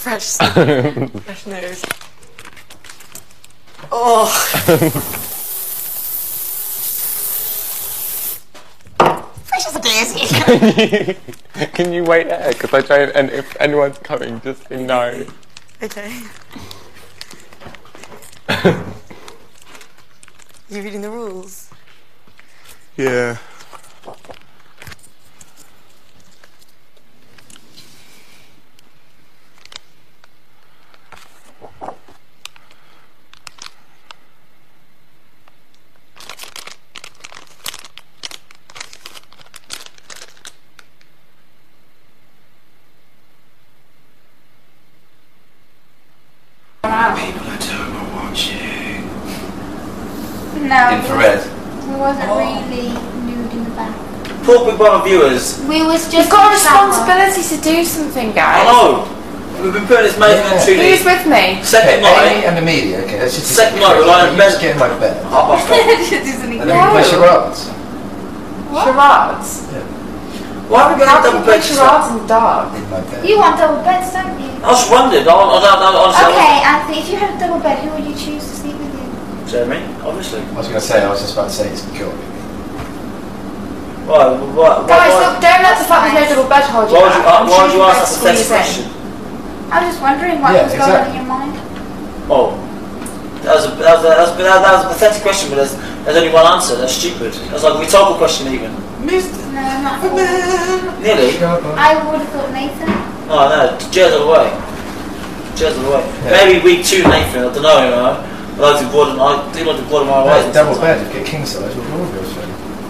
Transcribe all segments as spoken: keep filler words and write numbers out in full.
fresh, fresh nose. Oh. Fresh as a daisy. Can you wait there? Because I try and if anyone's coming, just say no. Okay. You reading the rules? Yeah. People at home are watching. No. Infrared. We wasn't really nude in the back. Poor Big Brother viewers. We was just. You've got a responsibility to do something, guys. I know. We've been putting this mate Yeah. and truly. Who's with me? Second Okay, night. Amy and Amelia, okay, let's just Second night, we're lying in You bed. just get in my bed. Half past one. And then we play charades. Charades? Why have we got How a can double you play bed? charades in the dark? In my bed. You want double beds, don't you? I was wondering. I, I, I, I, honestly, Okay, Anthony, if you had a double bed, who would you choose to sleep with you? Jeremy, obviously. I was going to say, I was just about to say it's got to be me. Why? Why? Why? Guys, why, look, don't let the fact there's no double bed hold you why would you, back. uh, I'm why would sure you you've ask read us a squeeze test in. question? I was just wondering what Yeah, was going on exactly. in your mind. Oh, that was a that was a, that was a, that was a pathetic question, but there's, there's only one answer. That's stupid. That's like a rhetorical question, even. No, not at all. Nearly. I would have thought Nathan. Oh no, Jez all the way. Jez all the way. Yeah. Maybe week two, Nathan. I don't know. You know. I like to broaden. I do like to broaden my Right, horizons. double bed, you get king size, what will be also?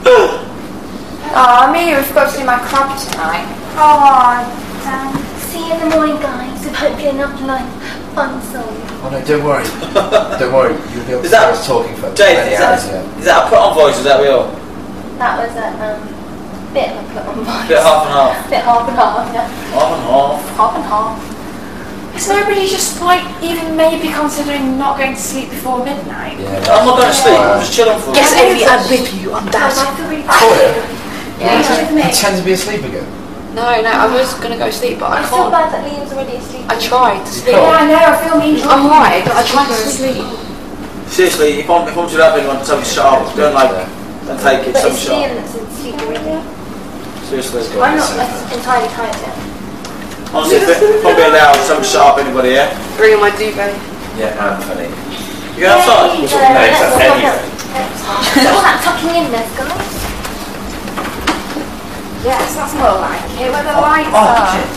Oh, Amelia, we forgot to do my crab tonight. Oh, damn. See you in the morning, guys. I hope you're not like fun song. Oh no, don't worry. Don't worry, you'll be able to Is that- hear us talking for Jade, many is hours, that, yeah. is that a put on voice? Is that real? That was a um, bit of a put on voice. Bit half and half. Bit half and half, yeah. Half and half. Half and half. Is nobody just like even maybe considering not going to sleep before midnight? Yeah. I'm not going to sleep. I'm just chilling for. Yes, Amy, I'm with you on I that. feel really Oh, yeah. Yeah, you're with me. Pretend to be asleep again. No, no, I was gonna go sleep, but I I feel can't. bad that Liam's already asleep. I tried to sleep. Yeah, I know, I feel mean. I'm alright, but I tried to sleep. Seriously, if I'm if I'm too loud, anyone tell me shut up. Don't like, don't take it. But Tell me it's shut Liam up. that's asleep already. Seriously. I'm not uh, entirely tired yet. Honestly, if, if I'm being loud, tell me shut up. Anybody, yeah? Bring on my duvet. Yeah, Anthony. You go outside. Hey, What's up? No, it's let's not walk anything. out. All that tucking in there, guys. Yes, that's more like it, where the lights Oh, are. shit.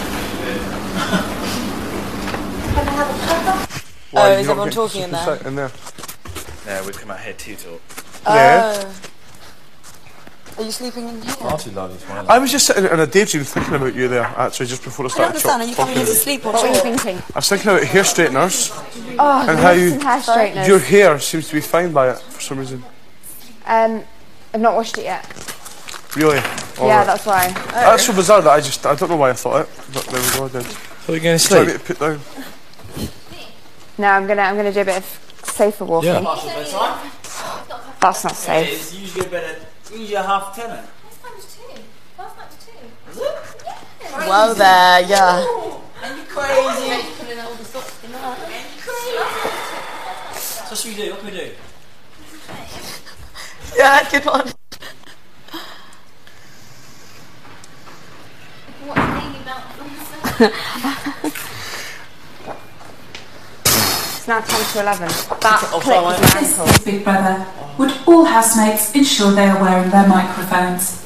Can I have a cover? Oh, Why, is you everyone not talking in get- there? sit in there? No, we've come out here to talk. Yeah. Oh. Are you sleeping in here? Far too loud, it's fine. I was just sitting in a daydream thinking about you there, actually, just before I I don't started understand, are you coming here to talking. sleep or What were you talk? thinking? I was thinking about hair straighteners, Oh, and how you, hair straighteners. your hair seems to be fine by it for some reason. Um, I've not washed it yet. Really? Yeah, Alright. that's why. That's so bizarre that I just, I don't know why I thought it, but there we go, I did. So you're going to Trying to put down. No, I'm gonna, I'm gonna do a bit of safer walking. Yeah. Partial bedtime. That's not safe. It's usually about a, usually a half ten. Last night was two. Last night was two. Yeah. Well, there, yeah. Are you crazy? Putting all the socks in that. So what should we do? What can we do? Yeah, good one. What's the about It's now ten to eleven. That Oh, click was my This ankle. is Big Brother. Would all housemates ensure they are wearing their microphones?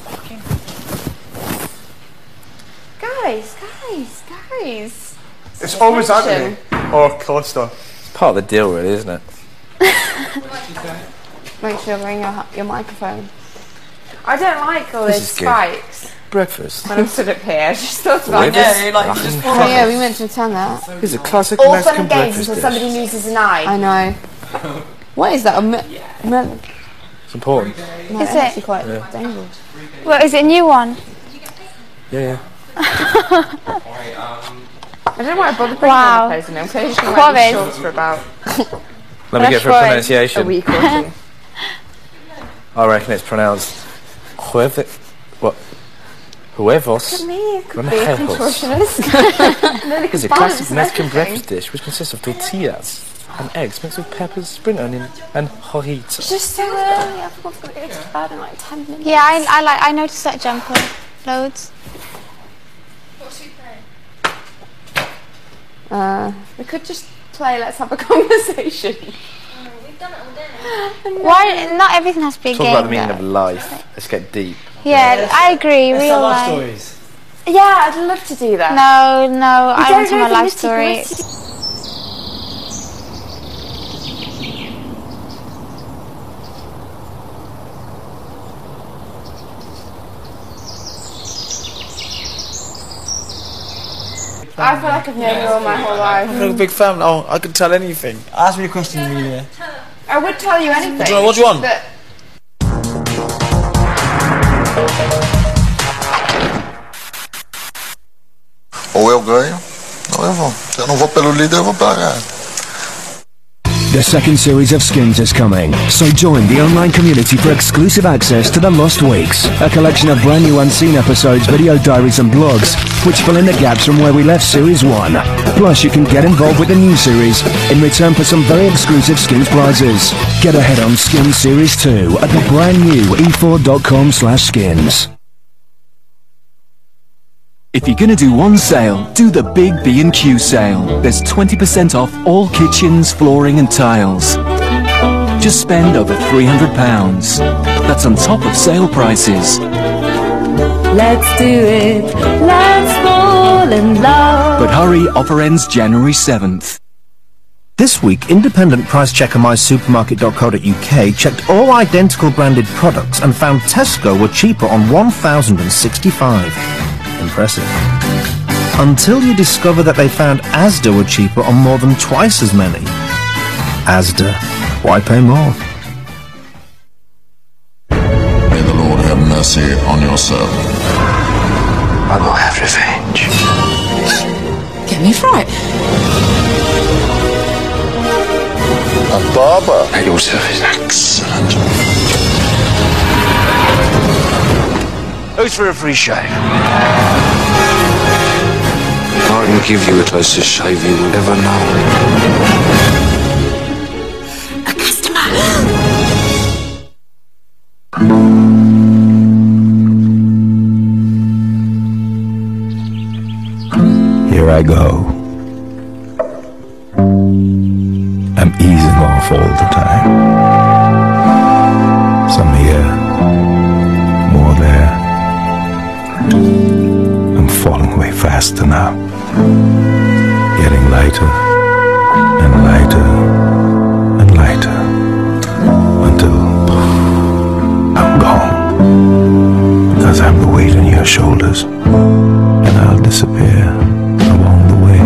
Guys, guys, guys. It's always Anthony or Callista. It's part of the deal, really, isn't it? Make sure you bring your, your microphone. I don't like all This these is good. spikes Breakfast. when I'm stood up here. I just thought about I it. know, like, you just Oh yeah, we meant to return that. This is a classic All fun Mexican and games breakfast until dish. somebody loses an eye. I know. What is that? A me- me- It's important. no, Is it's it? actually quite dangerous. What, is it a new one? Yeah, yeah. I don't know why I bothered bringing Wow. all the clothes in them. Because I just going to wear Quarry. these shorts for about Let me get for a Fresh a pronunciation. week or two. I reckon it's pronounced Jueves. What? Huevos. Look at me, it could Run be a huevos. contortionist. Is a classic Mexican breakfast dish which consists of tortillas and eggs mixed with peppers, spring onion, and jorito. It's just so early. I forgot to get to bed in like ten minutes. Yeah, I, I like. I noticed that jumper loads. What's he playing? Uh, we could just play Let's Have a Conversation. Oh, we've done it all day. Why? Not everything has to be a Talk game. about the meaning though. of life. Let's get deep. Yeah, I agree. Let's Real tell life life. stories. Yeah, I'd love to do that. No, no, I don't want to tell know my the life nitty-gritty. story. I feel like I've known you all my whole life. I'm a big fan. Oh, I could tell anything. Ask me a question, Amelia. I would tell you anything. What do you want? What do you want? But Ou eu ganho, ou eu vou. Se eu não vou pelo líder, eu vou pagar. The second series of Skins is coming, so join the online community for exclusive access to The Lost Weeks, a collection of brand new unseen episodes, video diaries and blogs, which fill in the gaps from where we left Series one. Plus, you can get involved with the new series in return for some very exclusive Skins prizes. Get ahead on Skins Series two at the brand new e four dot com slash skins. If you're gonna do one sale, do the big B and Q sale. There's twenty percent off all kitchens, flooring and tiles. Just spend over three hundred pounds. That's on top of sale prices. Let's do it. Let's fall in love. But hurry, offer ends January seventh. This week, independent price checker my supermarket dot co dot U K checked all identical branded products and found Tesco were cheaper on one thousand sixty-five. Impressive. Until you discover that they found Asda were cheaper on more than twice as many. Asda, why pay more? May the Lord have mercy on your soul. I will have revenge. Get me right. A barber. At your service. Excellent. Who's for a free shave? I can give you the closest shave you will ever know. A customer. Here I go. I'm easing off all the time. Some here, more there. I'm falling away faster now. Getting lighter and lighter and lighter until I'm gone. Because I'm the weight on your shoulders and I'll disappear along the way.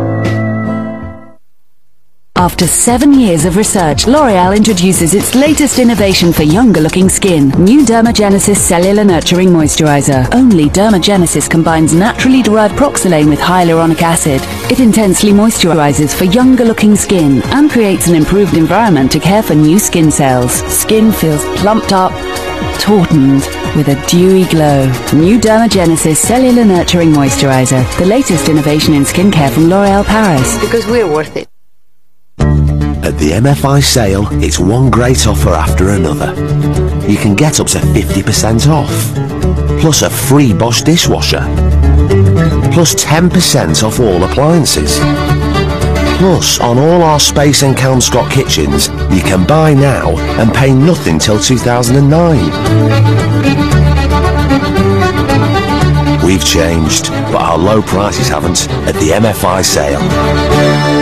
After seven years of research, L'Oreal introduces its latest innovation for younger-looking skin. New Dermagenesis Cellular Nurturing Moisturizer. Only Dermagenesis combines naturally derived proxylane with hyaluronic acid. It intensely moisturizes for younger-looking skin and creates an improved environment to care for new skin cells. Skin feels plumped up, tautened, with a dewy glow. New Dermagenesis Cellular Nurturing Moisturizer. The latest innovation in skincare from L'Oreal Paris. Because we're worth it. At the M F I sale, it's one great offer after another. You can get up to fifty percent off, plus a free Bosch dishwasher, plus ten percent off all appliances. Plus, on all our Space and Kelmscott kitchens, you can buy now and pay nothing till two thousand nine. We've changed, but our low prices haven't at the M F I sale.